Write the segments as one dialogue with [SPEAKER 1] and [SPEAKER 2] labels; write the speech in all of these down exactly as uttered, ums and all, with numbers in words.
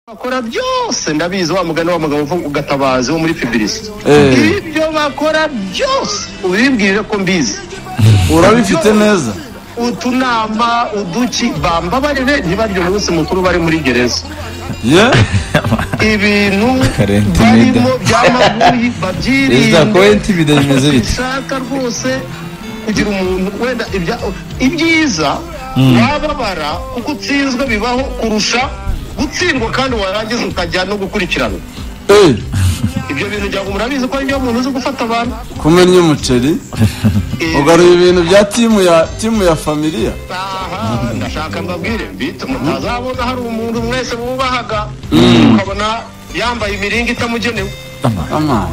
[SPEAKER 1] bakora byose ndabizi wa mugani wa mugabo ugatabaza wo muri publicity ibyo bakora byose ubibwire ko mbizi
[SPEAKER 2] urabifite neza
[SPEAKER 1] utunama uduki bamba barere ntibaryo munsi mukuru bari muri gereza
[SPEAKER 2] ye
[SPEAKER 1] ibintu barimo byamaguyi babyirinde
[SPEAKER 2] eza ko intimida bimeze bite
[SPEAKER 1] shaka rwose kugira umuntu wenda ibyiza wababara kuko utsinzwe bibaho kurusha gutsindwa kandi warangiza ukajya no gukurikirana
[SPEAKER 2] eh
[SPEAKER 1] ibyo bintu byago murabizi ko iyo umuntu uzi gufata abantu
[SPEAKER 2] kumenya umuceri ugaruye ibintu bya timu ya timu ya familia
[SPEAKER 1] aha ndashaka mbabwire bita mutazabona hari umuntu mwese bubahaga ukabona yambaye imiringa itamugenewe
[SPEAKER 2] ama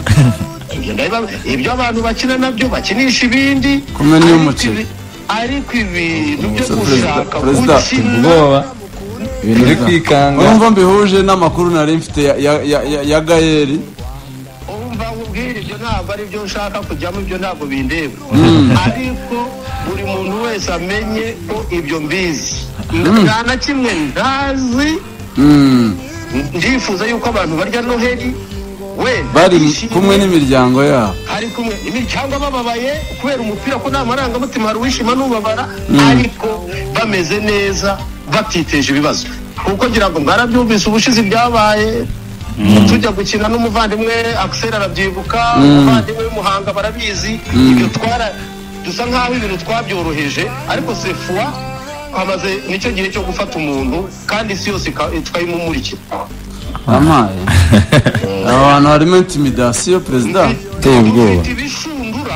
[SPEAKER 1] ibyo abantu bakina nabyo bakinisha ibindi
[SPEAKER 2] kumenya umuceri
[SPEAKER 1] ariko ibintu byo gushaka
[SPEAKER 2] gukina ibintu uri kwikanga urumva mbihuje n'amakuru nari mfite ya ya ya, ya Gaël
[SPEAKER 1] umva ubwire ibyo ntabwo ari byo nshaka kujyamo ibyo ntabwo bindeba ariko buri muntu wese amenye ko ibyo mbizi nta na kimwe ndazi ndifuza yuko abantu barya noheli we
[SPEAKER 2] bari kumwe n'imiryango yabo
[SPEAKER 1] ari kumwe imiryango bababaye kubera umupira ko nta marangamutima hari wishima n'ubabara ariko bameze neza batiteje ibibazo kuko ngira ngo mwarabyumvise ubushizi byabaye tujya gukina n'umuvandimwe Axel arabyibuka umuvandimwe w'Umuhanga barabizi ibyo twara dusa nkaho ibintu twabyoroheje ariko sefwa amaze nicyo gihe cyo gufata umuntu kandi isi yose twayimumurikira
[SPEAKER 2] amaye abantu harimo intimidation president
[SPEAKER 1] ubwoba ibishundura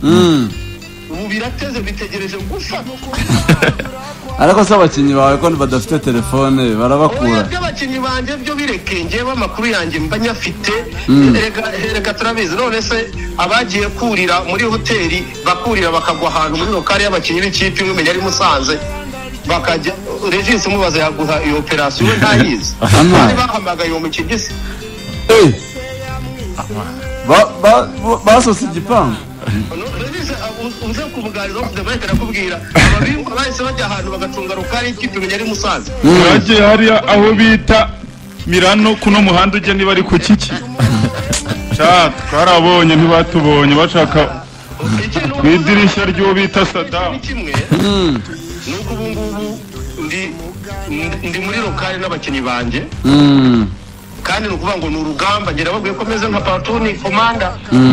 [SPEAKER 1] ubu birateze bitegereje gufata
[SPEAKER 2] ariko se abakinnyi bawe ko badafite telefone barabakura
[SPEAKER 1] abakinnyi banje byo birekenge b'amakuru yanjye mbanya afite rega turabizi none se abagiye kurira muri hoteli bakurira bakagwa ahantu muri lokale y'abakinnyi b'ikipe imwe menya ari Musanze bakajya Regis mubaza yaguha iyo operation we ntayizi bari bahamagaye uwo mukinnyi se
[SPEAKER 2] eh ba ba basose igipangu
[SPEAKER 1] uze kumugariza ufite bayekera kubwira ababingwa bahise bajya ahantu bagacunga rukari ikipe menya ari Musanze
[SPEAKER 3] bagiye hari aho bita Mirano kuno muhanda ujye niba ari ku kiki chat twarabonye ntibatubonye bashaka kwidirishya ryo bita Saddam
[SPEAKER 1] nuko ubu ngubu ndi ndi muri rukari n'abakinnyi banje kandi nukuvuga ngo ni urugamba ngera babwiye ko meze nka platoon commander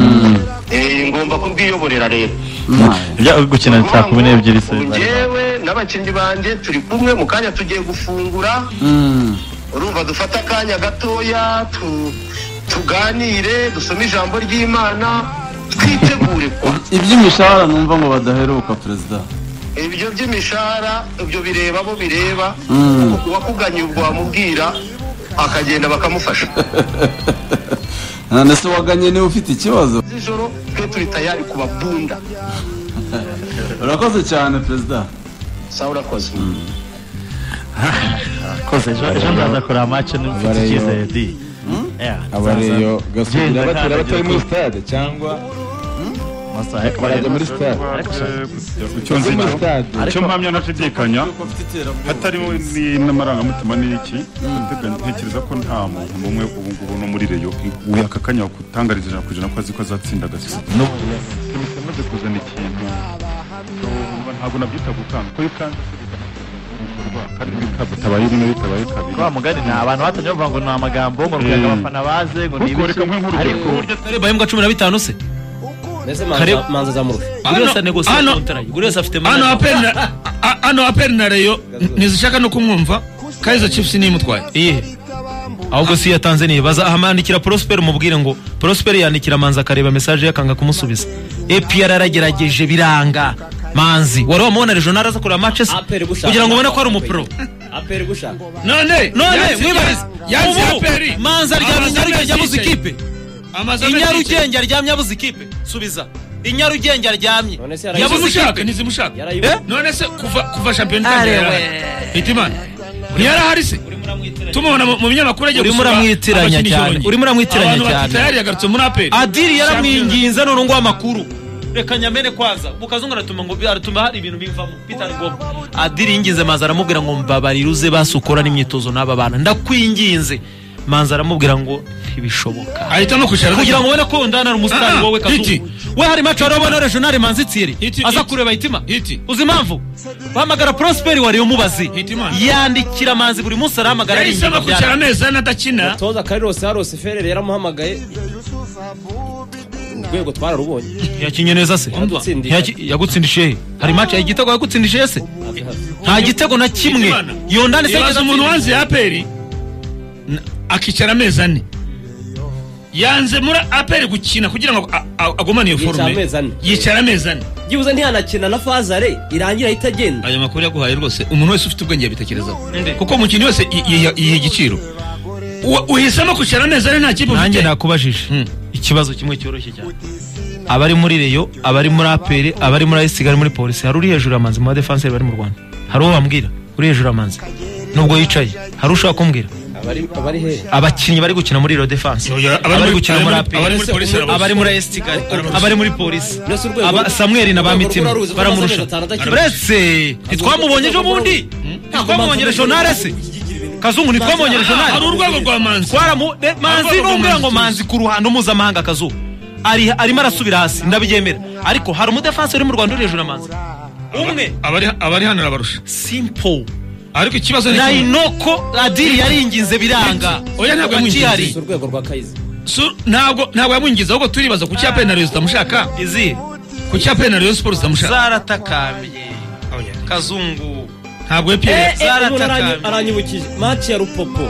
[SPEAKER 1] eh ngomba kubwiyoborera rero
[SPEAKER 4] bya gukina saa kumi n'ebyiri se
[SPEAKER 1] jewe n'abakinnyi banje turi kumwe mu kanya tugiye gufungura urumva dufata akanya gatoya tuganire dusome ijambo ry'Imana twitegure kwa
[SPEAKER 2] iby'imishahara numva ngo badaheruka president
[SPEAKER 1] ibyo by'imishahara ibyo bireba bo bireba wakuganye ubwo wamubwira akagenda bakamufasha
[SPEAKER 2] none se waganye niwe ufite ikibazo
[SPEAKER 1] ijoro twe turi tayari kubabunda
[SPEAKER 2] urakoze cyane president
[SPEAKER 1] sawa urakoze
[SPEAKER 4] koze ejo ndaza kora match n'ufite icyizere di
[SPEAKER 5] abareyo gasubira batera batari muri stade cyangwa barajya muri stade
[SPEAKER 3] icyo nzi icyo mpamya nashidikanya hatarimo n'amarangamutima n'iki ntekereza ko nta muntu n'umwe ubu ngubu no muri reyo aka kanya kutangariza ijana ku ijana ko azi ko azatsinda gasi bimaze kuzana ikintu ntabwo nabyita gukanga ko ikanga kandi bitabaye rimwe bitabaye kabiri
[SPEAKER 4] kwa mugani nta abantu batanye bavuga ngo ni amagambo ngo rukanga abafana baze ngo ni ibiki
[SPEAKER 3] ariko
[SPEAKER 4] buryo tare bahembwa cumi na bitanu se
[SPEAKER 6] Nese manza zamurusha.
[SPEAKER 4] Guresa negotiate contract. Guresa afite
[SPEAKER 7] ano apena ano apena reyo nizishaka no kumwumva Kaizer Chiefs ni mutwaye.
[SPEAKER 4] Iye. Ahubwo si ya Tanzania baza ahamandikira Prosper mubwire ngo Prosper yandikira Manzi akareba message yakanga kumusubiza. E P R aragerageje biranga. Manzi wari wamubona regional aza kora matches kugira ngo ubone ko ari umupro.
[SPEAKER 6] Aperi gushaka.
[SPEAKER 7] None
[SPEAKER 4] none
[SPEAKER 7] mwibarize. Yanzi aperi.
[SPEAKER 4] Manzi aryamye njya muzi ikipe. Inyarugenge aryamye abuze ikipe subiza Inyarugenge aryamye
[SPEAKER 7] yabuze ikipe nizimushaka none se kuva kuva champion Itimana ntiyara hari se tumubona mu binyamakuru agiye
[SPEAKER 4] gusura uri muramwitiranya cyane uri muramwitiranya cyane
[SPEAKER 7] tayari yagarutse muri aperi
[SPEAKER 4] Adiri yaramwinginze none ngo amakuru reka nyamene kwaza bukazungu aratuma ngo aratuma hari ibintu bivamo bitari ngombwa Adiri yingize Manzi aramubwira ngo mbabarira uze basukora n'imyitozo n'aba bana ndakwinginze Manzi aramubwira ngo ntibishoboka
[SPEAKER 7] ahita no kushara
[SPEAKER 4] kugira ngo ubone ko ndana ari umusitari wowe Kazungu we hari match arabona regional Manzi Thierry aza kureba Hitima uzi impamvu bahamagara Prosper wari umubazi yandikira Manzi buri munsi arahamagara
[SPEAKER 7] ari isaba kucara neza nadakina
[SPEAKER 6] toza Carlos Haros Ferrer yaramuhamagaye rwego twararubonye
[SPEAKER 4] yakinye neza se yagutsindishe hari match y'igitego yagutsindishe se nta gitego na kimwe yondane se
[SPEAKER 7] yaza umuntu wanze ya Aperi akicara amezi ane yanze muri Aperi gukina kugira ngo agumane iyo forme yicara amezi ane
[SPEAKER 6] gibuze ntiyanakina na Fazare irangira itagenda
[SPEAKER 7] aya makuru yaguhaye rwose umuntu wese ufite ubwenge yabitekerezaho kuko umukino wese iyi giciro uhisemo kucara amezi ane nta kibu
[SPEAKER 4] nanjye nakubajije ikibazo kimwe cyoroshye cyane abari muri Reyo abari muri Aperi abari muri Isigari muri Police hari uri hejuru y'Amanzi mu defenseur bari mu Rwanda hari uwo bambwira uri hejuru y'Amanzi nubwo yicaye hari ushaka kumbwira
[SPEAKER 6] abari abari he
[SPEAKER 4] abakinnyi bari gukina muri Reyo defense abari gukina muri Aperi abari muri Isigari abari muri Police Samuel na Bamitima baramurusha uretse ntitwamubonye ejo bundi ntitwamubonye regional se Kazungu nitwamubonye regional
[SPEAKER 7] hari urwego rwa Manzi
[SPEAKER 4] twaramu Manzi n'umbwira ngo Manzi ku ruhando mpuzamahanga Kazungu ari arimo arasubira hasi ndabigemera ariko hari umudefenseur uri mu Rwanda uri hejuru y'Amanzi umwe
[SPEAKER 7] abari abari hano abarusha
[SPEAKER 4] simple
[SPEAKER 7] ariko ikibazo
[SPEAKER 4] ni Nainoko Adiri yaringinze biranga
[SPEAKER 7] oya ntabwo yamwingize
[SPEAKER 6] urwego rwa Kaize
[SPEAKER 7] ntabwo ntabwo yamwingize ahubwo turibaza ku cya penalty zitamushaka
[SPEAKER 4] izi
[SPEAKER 7] ku cya penalty Sport zitamushaka
[SPEAKER 4] zaratakamiye Kazungu
[SPEAKER 7] ntabwo epeye
[SPEAKER 6] aranyibukije match ya Rupopo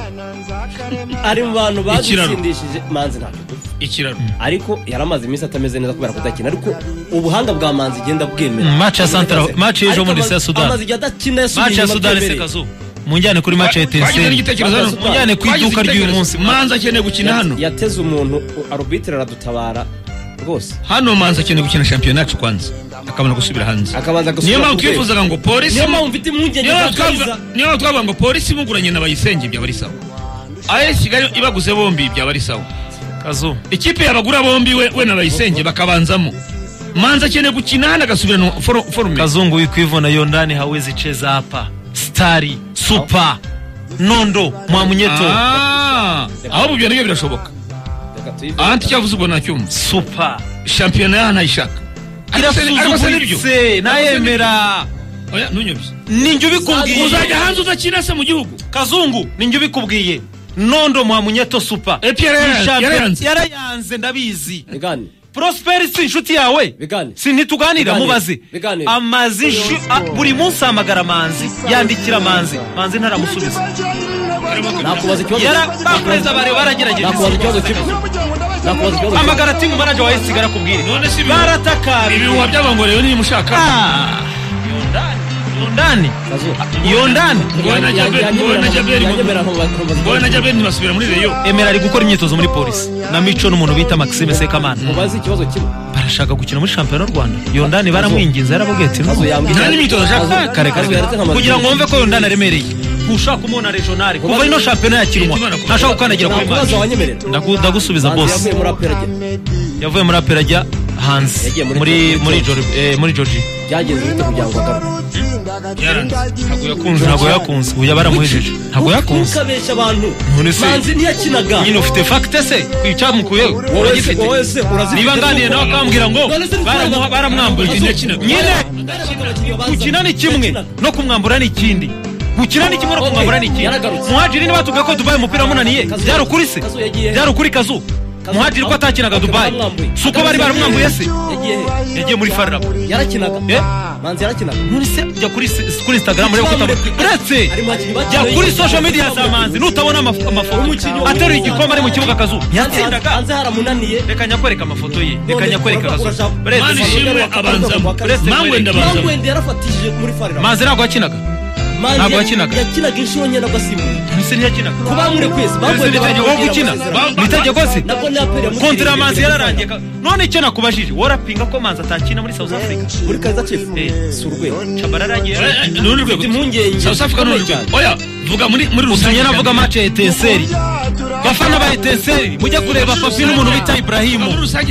[SPEAKER 6] ari mu bantu bazitsindishije Manzi ntabwo
[SPEAKER 7] ikiraro
[SPEAKER 6] ariko yaramaze iminsi atameze neza kubera kudakina ariko ubuhanga bwa Manzi genda bwemera
[SPEAKER 4] match ya Central match y'ejo muri Sudan
[SPEAKER 6] amaze adakina yasubiye
[SPEAKER 4] match ya Sudan se Kazu munjyane kuri match ya Etincelle munjyane ku iduka ry'uyu munsi
[SPEAKER 7] Manzi akeneye gukina hano
[SPEAKER 6] yateze umuntu arbitre aradutabara rwose
[SPEAKER 7] hano Manzi akeneye gukina championnat kwanza akabona gusubira hanze
[SPEAKER 6] akabanza gusubira
[SPEAKER 7] niyo mpamvu twifuzaga ngo polisi
[SPEAKER 6] niyo mpamvu mfite impungenge
[SPEAKER 7] niyo mpamvu twavuga ngo polisi muguranye na Bayisenge byaba ari sawa aye Kigali ibaguze bombi byaba ari sawa Kazu ikipe yabagura bombi we we na Bayisenge bakabanzamo Manzi akeneye gukina hano agasubira no forume
[SPEAKER 4] Kazungu wikwivona yondani hawezi cheza hapa Stari Super Nondo Mwamunyeto
[SPEAKER 7] ah aho bubyo nibyo birashoboka anti cyavuze ubwo nacyumva
[SPEAKER 4] Super
[SPEAKER 7] championnat yana ishaka
[SPEAKER 4] irasuzugutse nayemera
[SPEAKER 7] oya nunyobye
[SPEAKER 4] ninjye ubikubwiye
[SPEAKER 7] uzajya hanze uzakina se mu gihugu
[SPEAKER 4] Kazungu ninjye ubikubwiye Nondo Mwamunyeto Super
[SPEAKER 7] yarayanze
[SPEAKER 4] yarayanze ndabizi
[SPEAKER 6] Bigani
[SPEAKER 4] Prosper si inshuti yawe si ntituganira mubaze amazi buri munsi amagara Manzi yandikira Manzi Manzi ntaramusubiza
[SPEAKER 6] nakubaza ikibazo
[SPEAKER 4] yara bapreza bare baragerageje
[SPEAKER 6] nakubaza ikibazo kimwe nakubaza ikibazo
[SPEAKER 4] amagara timu manager wa Isigara kubwira
[SPEAKER 7] none si
[SPEAKER 4] baratakara
[SPEAKER 7] ibi wa byabangoreye ni mushaka
[SPEAKER 4] yondani yondani
[SPEAKER 7] ngwana jaberi ngwana jaberi ngwana jaberi ntibasubira muri Reyo
[SPEAKER 4] Emera ari gukora imyitozo muri Polisi na Mico n'umuntu bita Maxime Sekamana
[SPEAKER 6] mubaze ikibazo kimwe
[SPEAKER 4] barashaka gukina muri championnat y'u Rwanda yondani baramwinginze yarababwiye ati
[SPEAKER 7] nta n'imyitozo ashaka
[SPEAKER 4] kare kare kugira ngo wumve ko yondani aremereye ntushaka umona regional kuva ino championnat yakinwa ntashaka gukandagira kuri match ndagusubiza boss yavuye muri Aperi ajya hanze muri muri muri Georgia
[SPEAKER 6] byagenze bite kugira ngo agaruke
[SPEAKER 7] ntabwo yakunze
[SPEAKER 4] ntabwo yakunze uya baramuhejeje ntabwo yakunze
[SPEAKER 6] ukabesha abantu Manzi ntiyakinaga
[SPEAKER 4] nyine ufite fact se kwicyamukuye uragifite niba nganiye nawe akambwira ngo baramwambuye nyine gukina ni kimwe no kumwambura ni ikindi gukina ni kimwe no kumwambura ni ikindi Muhadjiri niba tuvuga ko Dubai umupira munaniye byari ukuri se byari ukuri Kazu Muhadjiri ko atakinaga Dubai suko bari baramwambuye se yagiye muri Farab
[SPEAKER 6] yarakinaga Manzi yarakinaga
[SPEAKER 4] none se jya kuri kuri Instagram rero ko uretse jya kuri social media za Manzi nutabona amafoto atari igikombe ari mu kibuga Kazu yatsindaga
[SPEAKER 6] Manzi haramunaniye
[SPEAKER 4] reka nyakwereka amafoto ye reka nyakwereka Kazu
[SPEAKER 7] Manzi shimwe abanzamo mangwe ndabanza
[SPEAKER 6] mangwe yarafatije muri Farab
[SPEAKER 4] Manzi ntabwo yakinaga ntabwo yakinaga
[SPEAKER 6] yakinaga inshuro nyine n'agasimbu
[SPEAKER 4] mise ntiyakinaga
[SPEAKER 6] kuba muri kwezi
[SPEAKER 4] bangwe n'itegeko wo gukina n'itegeko se kontra Manzi yararangiye none icyo nakubajije warapinga ko Manzi atakina muri South Africa
[SPEAKER 6] muri Kaizer Chiefs si urwego
[SPEAKER 4] Chabara aragiye
[SPEAKER 7] none urwego
[SPEAKER 6] impungenge
[SPEAKER 7] South Africa none urwego oya vuga muri muri
[SPEAKER 4] rusange navuga match ya Etincelle bafana ba Etincelle mujya kureba Papi n'umuntu bita Ibrahim
[SPEAKER 7] muri rusange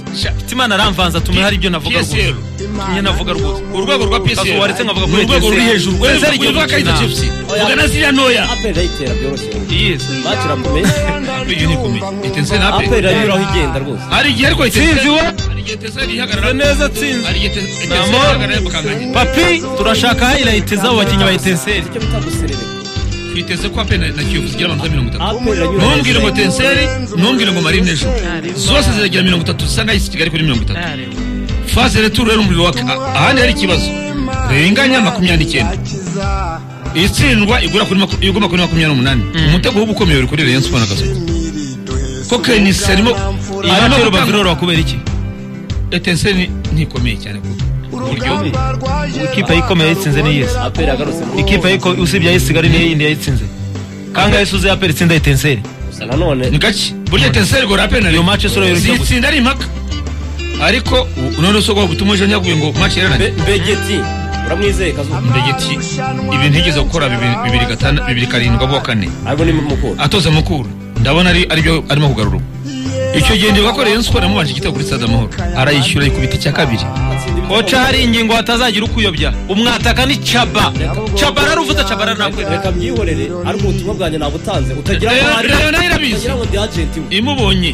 [SPEAKER 4] Hitimana aramvanza tume hari ibyo navuga rwose tumye navuga rwose
[SPEAKER 7] urwego rwa P S L
[SPEAKER 4] waretse nkavuga kuri
[SPEAKER 7] urwego ruri hejuru
[SPEAKER 4] Etincelle
[SPEAKER 7] wewe uvuga Kaizer Chiefs ugana ziriya ntoya
[SPEAKER 6] apel ayitera byoroshye
[SPEAKER 4] yes
[SPEAKER 6] match irakomeye
[SPEAKER 7] iyo ni komeye Etincelle apel
[SPEAKER 6] apel ayiraho igenda rwose
[SPEAKER 7] hari igihe ariko
[SPEAKER 4] Tsinzi we
[SPEAKER 7] hari igihe Etincelle ihagarara
[SPEAKER 4] neza tsinzi
[SPEAKER 7] hari igihe Etincelle ihagarara bakanganya
[SPEAKER 4] papi turashaka highlight z'abo bakinnyi ba Etincelle
[SPEAKER 6] icyo bita guserereka
[SPEAKER 7] twiteze ko apel na Kiyovu zigira amanota mirongo itatu
[SPEAKER 6] apel ayiraho
[SPEAKER 7] ntumbwire ngo Etincelle ntumbwire ngo Marine ejo zose ziragira mirongo itatu zisa nkaho isi Kigali kuri mirongo itatu phase retour rero umuriro wa ahandi hari ikibazo renganya makumyabiri n'icyenda itsindwa igura kuri iguma kuri makumyabiri n'umunani umutego w'ubukomeye uri kuri Rayon Sports n'agasozi ko Kenis arimo
[SPEAKER 4] aratero baviroro bakubera iki
[SPEAKER 7] Etincelle ntikomeye cyane ku buryo
[SPEAKER 4] ikipe yikomeye yitsinze ni yes
[SPEAKER 6] apel yagarutse
[SPEAKER 4] ikipe yiko usibye yisigari ni yindi yitsinze kanga yisuze apel itsinda Etincelle
[SPEAKER 6] gusa nanone
[SPEAKER 7] ni gaki burya Etincelle go rapel na
[SPEAKER 4] iyo match sura yero
[SPEAKER 7] zitsinda ari impaka ariko none so go gutuma ejo nyaguye ngo match yarane
[SPEAKER 6] Begeti uramwizeye kazu
[SPEAKER 7] Begeti ibi ntigeze gukora bibiri gatanu bibiri karindwi abo kane
[SPEAKER 6] ariko ni mukuru
[SPEAKER 7] atoza mukuru ndabona ari aribyo arimo kugarura icyo gende bakoreye Rayon Sports mubanje igitego kuri Stade Amahoro arayishyura ikubita cya kabiri
[SPEAKER 4] kocha hari ingingo atazagira ukuyobya umwataka ni Chaba Chaba raruvuza Chaba ranakwe
[SPEAKER 6] reka byihorere ariko ubutumwa bwanjye nabutanze utagira
[SPEAKER 7] ngo
[SPEAKER 6] hari
[SPEAKER 7] nayo irabizi
[SPEAKER 6] utagira ngo ndi agent
[SPEAKER 7] imubonye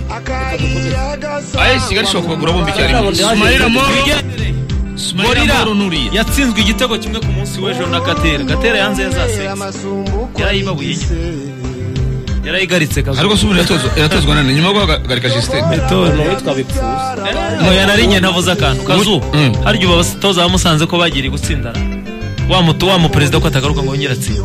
[SPEAKER 7] ayi sigari shoko kugura bombi cyari Ismaila Moro Ismaila Moro nuriye
[SPEAKER 4] yatsinzwe igitego kimwe ku munsi w'ejo na Gatera Gatera yanze yazase yarayibabuye yarayigaritse kazo
[SPEAKER 7] ariko subira yatozwa yatozwa nane nyuma yo guhagarika Justin
[SPEAKER 4] metode
[SPEAKER 6] witwa bipfuza
[SPEAKER 4] ngo yanarinye navuze akantu kazu hari igihe abatoza bamusanze ko bagiriye gutsindana wa mutu wa mu president ko atagaruka ngo yongera atsinda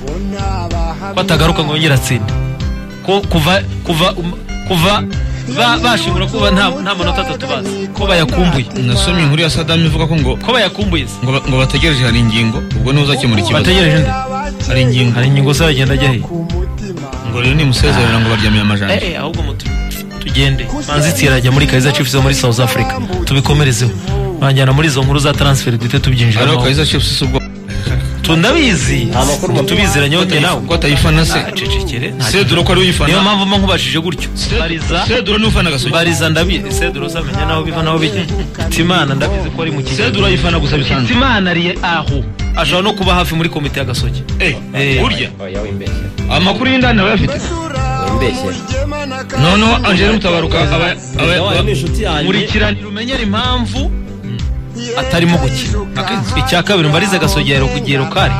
[SPEAKER 4] ko atagaruka ngo yongera atsinda ko kuva kuva kuva bashimura kuba nta nta manota atatu bazi ko bayakumbuye
[SPEAKER 7] nasomye inkuru ya Saddam ivuga ko ngo
[SPEAKER 4] ko bayakumbuye
[SPEAKER 7] ngo ngo bategereje hari ingingo ubwo niho uzakemura ikibazo
[SPEAKER 4] bategereje nde
[SPEAKER 7] hari ingingo
[SPEAKER 4] hari ingingo se agenda ajya he
[SPEAKER 7] ngo rero ni musezerera ngo baryamiye amajanja
[SPEAKER 4] eh ahubwo mutu tugende manzitira ajya muri Kaizer Chiefs muri South Africa tubikomerezeho banjyana muri izo nkuru za transfer dute tubyinjira
[SPEAKER 7] ariko Kaizer Chiefs ubwo
[SPEAKER 4] tundabizi tubiziranye wote nawe
[SPEAKER 7] ko atayifana se
[SPEAKER 4] acecekere
[SPEAKER 7] Cedro ko ari uyifana
[SPEAKER 4] niyo mpamvu mba nkubashije gutyo bariza
[SPEAKER 7] Cedro ni ufana gasoje
[SPEAKER 4] bariza ndabizi Cedro samenya naho biva naho bijya Timana ndabizi ko ari mu kigo
[SPEAKER 7] Cedro ayifana gusa bisanzwe
[SPEAKER 4] Timana ari aho ashobora no kuba hafi muri komite ya Gasogi
[SPEAKER 7] eh burya
[SPEAKER 6] yawe imbeshye
[SPEAKER 7] amakuru y'indani nawe afite
[SPEAKER 6] imbeshye
[SPEAKER 7] no no Angel Mutabaruka aba
[SPEAKER 6] aba ni inshuti yanjye
[SPEAKER 4] muri kiraniro umenyera impamvu atarimo gukina icya kabiri mbarize Gasogero kugero kare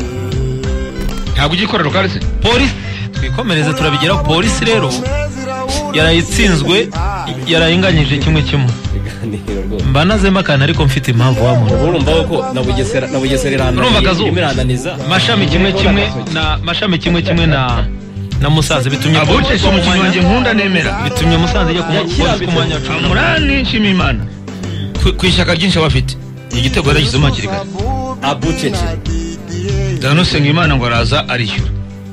[SPEAKER 7] ntabwo ugikorera kare se
[SPEAKER 4] polisi twikomereze turabigera polisi rero yarayitsinzwe yarayinganyije kimwe kimwe mba nazema kana ariko mfite impamvu wa muntu
[SPEAKER 6] urumva ko nabugesera nabugesera
[SPEAKER 4] irananiza mashami kimwe kimwe na mashami kimwe kimwe na na Musanze bitumye
[SPEAKER 7] abucesha umukinnyi wanjye nkunda nemera
[SPEAKER 4] bitumye Musanze ijya ku mwanya wa cumi
[SPEAKER 7] n'umunani nshima Imana ku ishyaka ryinshi abafite igitego yaragizemo hakiri kare
[SPEAKER 6] abucece
[SPEAKER 7] Dano Sengimana ngo araza arishyura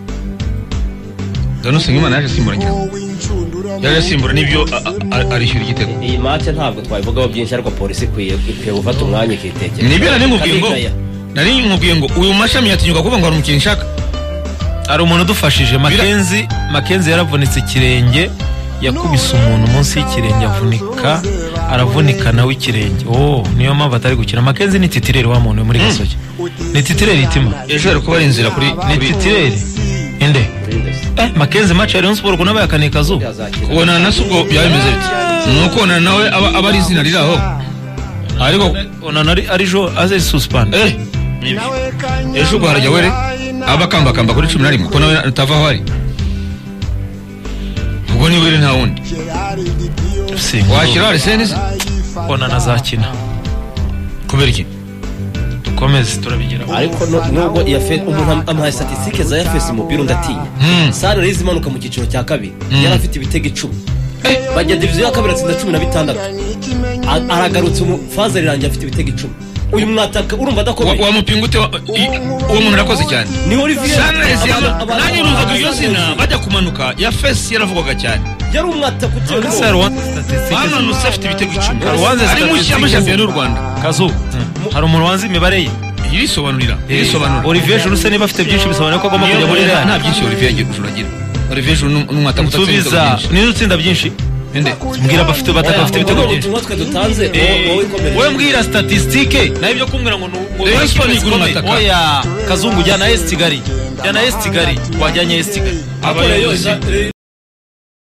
[SPEAKER 7] Dano Sengimana yaje simbura cyane yaje simbura n'ibyo arishyura igitego
[SPEAKER 6] iyi match ntabwo twabivugaho byinshi ariko polisi ikwiye ikwiye gufata umwanya ikitekera
[SPEAKER 7] nibyo nari nkubwiye ngo nari nkubwiye ngo uyu mashami yatinyuka kuvuga ngo ari umukinnyi nshaka
[SPEAKER 4] ari umuntu udufashije Makenzi Makenzi yaravunitse ikirenge yakubise umuntu munsi y'ikirenge avunika aravunika nawe ikirenge oh niyo mpamvu atari gukina Makenzi ni titirere wa muntu muri Gasogi ni titirere itima
[SPEAKER 7] ejo ari kuba ari inzira kuri
[SPEAKER 4] ni titirere inde eh Makenzi match ya Rayon Sports ko nabaye akane kazu
[SPEAKER 7] ubona nasubwo byabimeze biti nuko na nawe aba aba ari izina riraho ariko
[SPEAKER 4] ona nari ari jo aze suspend
[SPEAKER 7] eh ejo ubwo harajya were abakamba kamba kuri cumi na rimwe ko nawe atavaho ari ubwo ni were nta wundi washyira Arsene se
[SPEAKER 4] ona nazakina
[SPEAKER 7] kubera iki
[SPEAKER 4] dukomeze turabigera
[SPEAKER 6] ariko nubwo yafe umuntu amaha statistique za Yafesi mubiro ndatinya Sare Rizi manuka mu cyiciro cya kabiri yari afite ibitego icumi bajya division ya kabiri atsinda cumi na bitandatu aragarutse mu faze rirangiye afite ibitego icumi uyu mwataka urumva adakomeye
[SPEAKER 7] wa mupinga ute uwo muntu arakoze cyane
[SPEAKER 6] ni Olivier
[SPEAKER 7] nanjye numvaga iryo zina bajya kumanuka Yafesi yaravugwaga cyane
[SPEAKER 6] yari umwataka utewe
[SPEAKER 7] bamanutse afite ibitego icumi ari mu shampiyona y'u Rwanda
[SPEAKER 4] kazu hari umuntu wanze imibare ye
[SPEAKER 7] irisobanurira irisobanura
[SPEAKER 4] Olivier Juruse niba afite byinshi bisobanura ko agomba kujya muri Real
[SPEAKER 7] nta byinshi Olivier agira ujuragira Olivier Juru n'umwataka
[SPEAKER 4] utsinda byinshi nizo utsinda byinshi ende mbwira bafite bataka bafite ibitego byinshi
[SPEAKER 6] ubutumwa twe dutanze wowe ikomeje
[SPEAKER 4] wowe mbwira statistique nayo byo kumbwira ngo
[SPEAKER 7] Rayon Sport igura umutaka.
[SPEAKER 4] oya kazungu jyana S Kigali jyana S Kigali wajyanye S Kigali
[SPEAKER 7] abayobozi